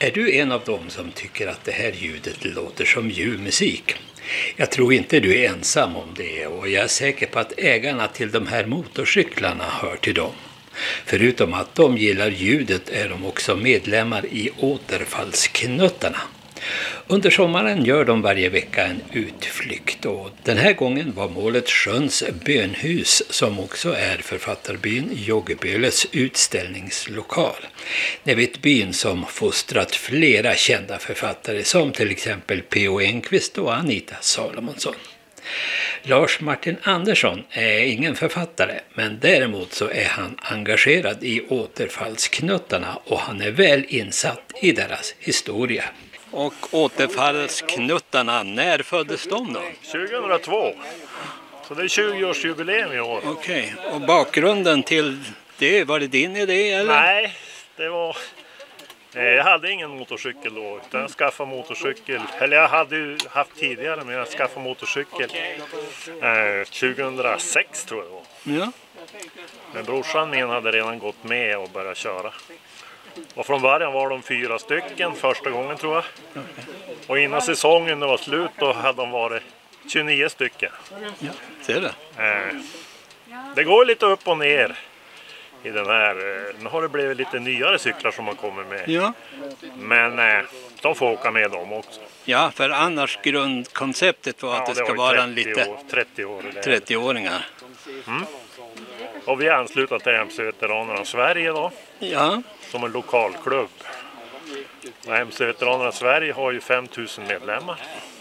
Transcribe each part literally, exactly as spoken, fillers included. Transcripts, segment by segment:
Är du en av dem som tycker att det här ljudet låter som julmusik? Jag tror inte du är ensam om det, och jag är säker på att ägarna till de här motorcyklarna hör till dem. Förutom att de gillar ljudet är de också medlemmar i Återfallsknuttarna. Under sommaren gör de varje vecka en utflykt, och den här gången var målet Sjöns bönhus, som också är författarbyn Joggeböles utställningslokal. Ni vet, byn som fostrat flera kända författare som till exempel P O Enquist och Anita Salomonsson. Lars Martin Andersson är ingen författare, men däremot så är han engagerad i Återfallsknuttarna och han är väl insatt i deras historia. Och Återfallsknuttarna, när föddes de då? tjugohundratvå. Så det är tjugoårsjubileum i år. Okej, och bakgrunden till det, var det din idé eller? Nej, det var... Jag hade ingen motorcykel då, utan jag skaffade motorcykel. Eller jag hade ju haft tidigare, men jag skaffade motorcykel eh, tjugohundrasex tror jag det var. Ja. Men brorsan min hade redan gått med och börjat köra. Och från början var de fyra stycken första gången tror jag. Och innan säsongen var slut då hade de varit tjugonio stycken. Ja, ser det. Eh, det går lite upp och ner i den här. Nu har det blivit lite nyare cyklar som har kommit med. Ja. Men eh, de får åka med dem också. Ja, för annars grundkonceptet var att Ja, det ska var vara en trettio lite år, trettio år eller trettioåringar. Mm. Och vi är anslutna till M C-veteranerna Sverige då. Ja. Som en lokalklubb. Och M C-veteranerna Sverige har ju fem tusen medlemmar.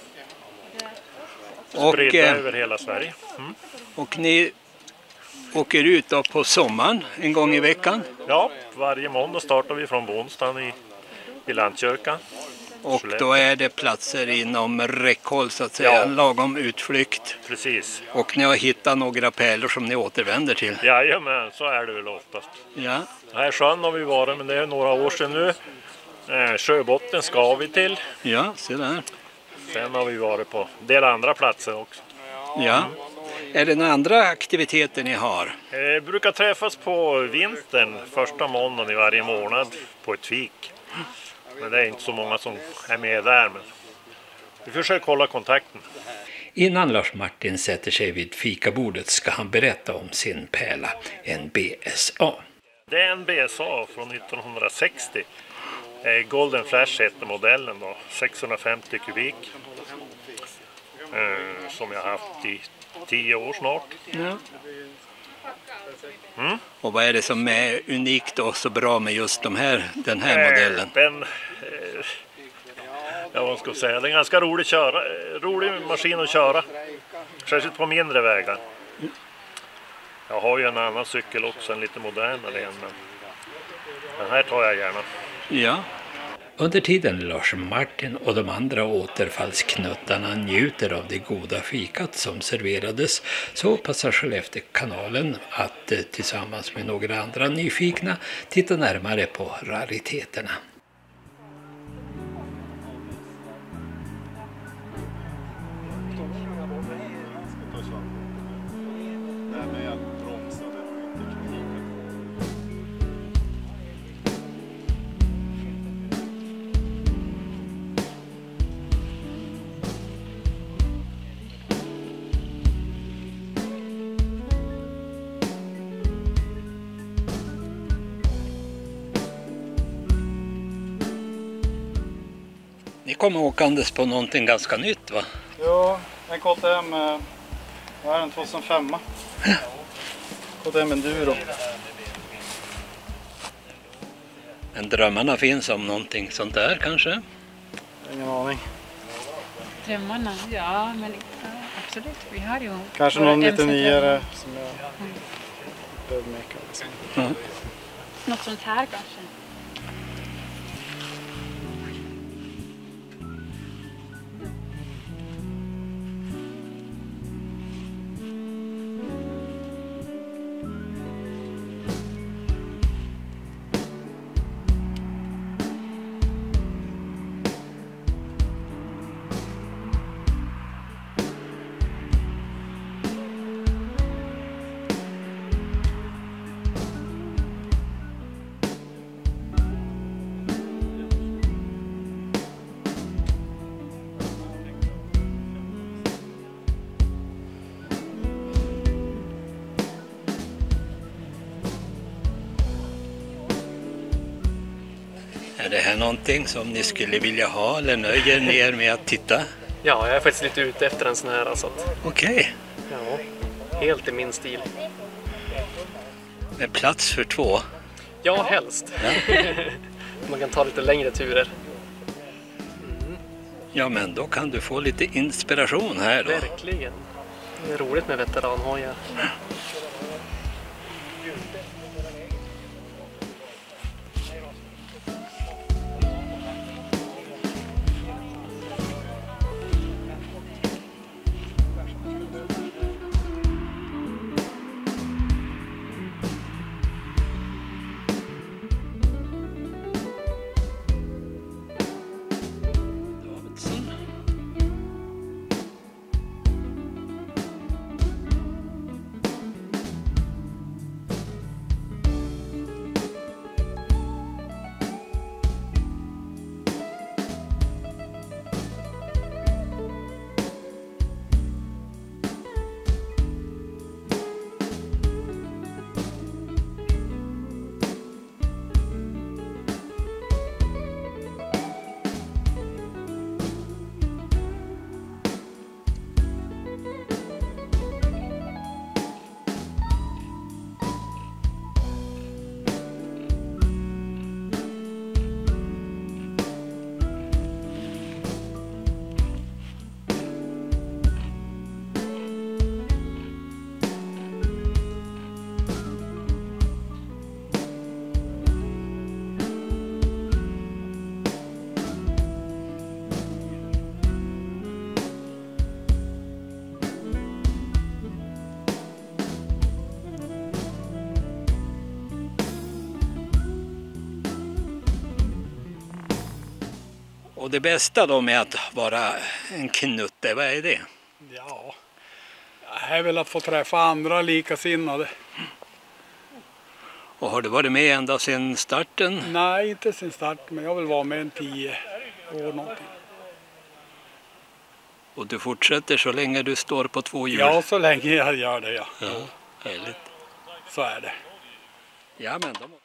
Spridda Och, eh, över hela Sverige. Mm. Och ni åker ut då på sommaren en gång i veckan? Ja, varje måndag startar vi från Bonstan i, i Landkyrkan. Och då är det platser inom räckhåll så att säga, Ja. en lagom utflykt. Precis. Och ni har hittat några pärlor som ni återvänder till. Jajamän, så är det väl oftast. Ja. Här sjön har vi varit, men det är några år sedan nu. Eh, Sjöbotten ska vi till. Ja, se där. Sen har vi varit på en del andra platser också. Ja. Är det några andra aktiviteter ni har? Eh, brukar träffas på vintern, första måndagen i varje månad på ett fik. Men det är inte så många som är med där, men vi försöker hålla kontakten. Innan Lars Martin sätter sig vid fikabordet ska han berätta om sin pärla, en B S A. Det är en B S A från nittonhundrasextio. Eh, Golden Flash heter modellen då, sexhundrafemtio kubik. Eh, som jag har haft i tio år snart. Ja. Mm. Och vad är det som är unikt och så bra med just de här, den här modellen? Eh, den, eh, ja, vad ska jag säga, det är en ganska rolig, köra, eh, rolig maskin att köra. Särskilt på mindre vägar. Jag har ju en annan cykel också, en lite modernare en, men den här tar jag gärna. Ja. Under tiden Lars Martin och de andra återfallsknuttarna njuter av det goda fikat som serverades så passar Skellefteå-kanalen att eh, tillsammans med några andra nyfikna titta närmare på rariteterna. Ni kommer åkandes på någonting ganska nytt, va? Ja, en K T M, vad är den, tjugohundrafem? K T M Enduro. Men drömmarna finns om någonting sånt där kanske? Ingen aning. Drömmarna, ja men ja, absolut, vi har ju... Kanske våra någon lite M C-drömmar. nyare som jag Mm. behöver meka. Liksom. Mm. Något sånt här kanske. det här någonting som ni skulle vilja ha eller nöjer ni er med att titta? Ja, jag är faktiskt lite ute efter en sån här. Alltså att, Okej, ja, helt i min stil. med plats för två. Ja, helst. Man kan ta lite längre turer. Ja, men då kan du få lite inspiration här då. Verkligen. Det är roligt med veteranhojar. Och det bästa då med att vara en knutte, vad är det? Ja, det är väl att få träffa andra likasinnade. Och har du varit med ända sedan starten? Nej, inte sin start, men jag vill vara med en tio år någonting. Och du fortsätter så länge du står på två hjul? Ja, så länge jag gör det, ja. Ja, härligt. Så är det. Ja, men då...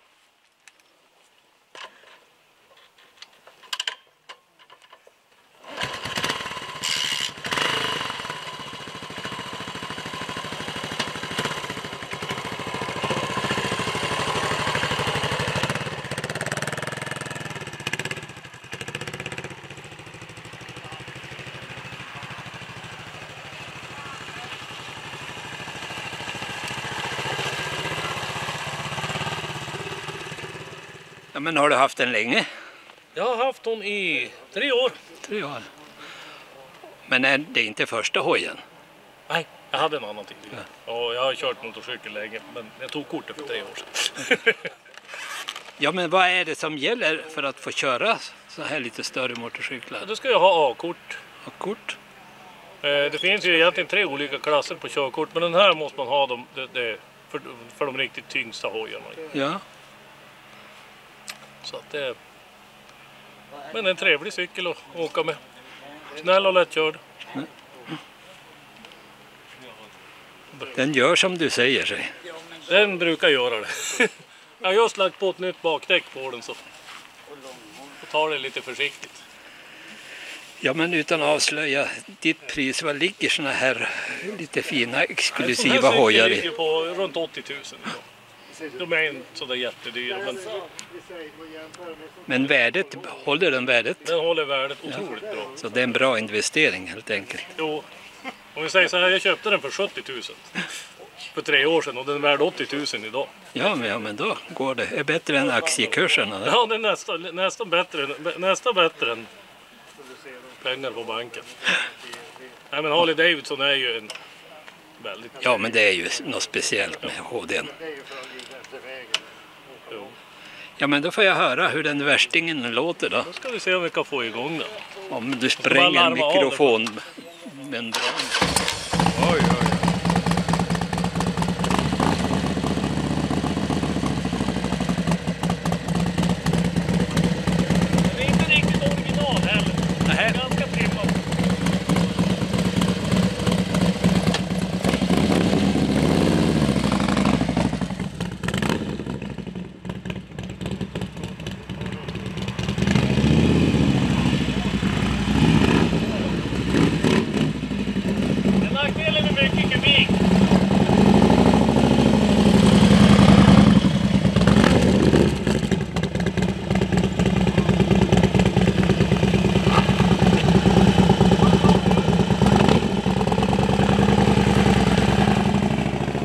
Ja, men har du haft den länge? Jag har haft hon i tre år. Tre år. Men är det inte första hojen? Nej, jag hade en annan tidigare. Och jag har kört motorcykel länge, men jag tog kortet för tre år sedan. Ja, men vad är det som gäller för att få köra så här lite större motorcyklar? Då ska jag ha A-kort. Och kort? Eh, Det finns ju egentligen tre olika klasser på körkort, men den här måste man ha dem, det, det, för, för de riktigt tyngsta hojarna. Ja. Så att det, men det är en trevlig cykel att åka med. Snäll och lättkörd. Den gör som du säger sig. Den brukar göra det. Jag har just lagt på ett nytt bakdäck på den, så jag tar det lite försiktigt. Ja, men utan att avslöja ditt pris, vad ligger såna här lite fina exklusiva hojar i? i? Ligger på runt åttio tusen idag. De är inte sådär jättedyra, men Men värdet, håller den värdet? den håller värdet otroligt bra. Så det är en bra investering helt enkelt. Jo, om vi säger så här, jag köpte den för sjuttio tusen för tre år sedan och den är värd åttio tusen idag. Ja, men, ja, men då går det. Är bättre än aktiekurserna. Där. Ja, det är nästan, nästan, bättre, nästan bättre än pengar på banken. Nej, men Harley Davidson är ju en väldigt... Ja, men det är ju något speciellt med H D:n. Jo. Ja, men då får jag höra hur den värstingen låter då. Då ska vi se om vi kan få igång den. Om du bara spränger larma av mikrofon. Men bra. Oj, oj, oj. Den är inte riktigt original heller. Det är ganska trimmat.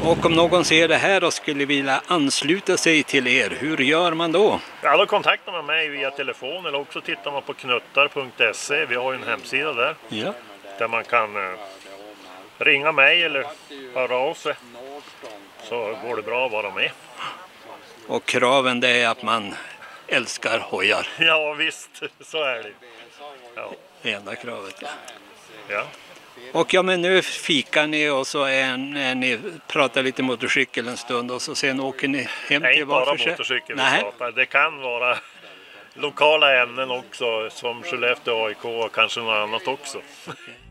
Och om någon ser det här och skulle vilja ansluta sig till er, hur gör man då? Ja, då kontaktar man mig via telefon eller också tittar man på knuttar punkt se. Vi har ju en hemsida där. Ja. Där man kan eh, ringa mig eller höra av sig. Så går det bra att vara med. Och kraven det är att man älskar hojar. Ja visst, så är det. Ja. Det enda kravet. Ja. Ja. Och ja, men nu fikar ni och så är, är ni pratar lite motorcykel en stund och så sen åker ni hem Nej, till inte bara var för sig. motorcykel vi Nej. pratar. Det kan vara lokala ämnen också som Skellefteå A I K och kanske något annat också. Okay.